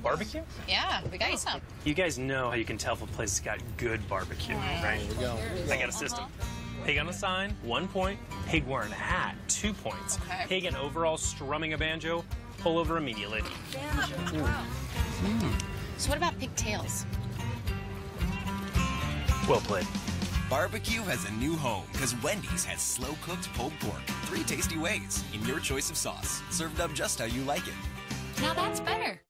Barbecue? Yeah, we got you some. You guys know how you can tell if a place has got good barbecue, right? There we go. I got a system. Pig on a sign, 1 point. Pig wearing a hat, 2 points. Okay. Pig in overalls strumming a banjo, pull over immediately. Wow. So what about pigtails? Well played. Barbecue has a new home because Wendy's has slow-cooked pulled pork. 3 tasty ways in your choice of sauce, served up just how you like it. Now that's better.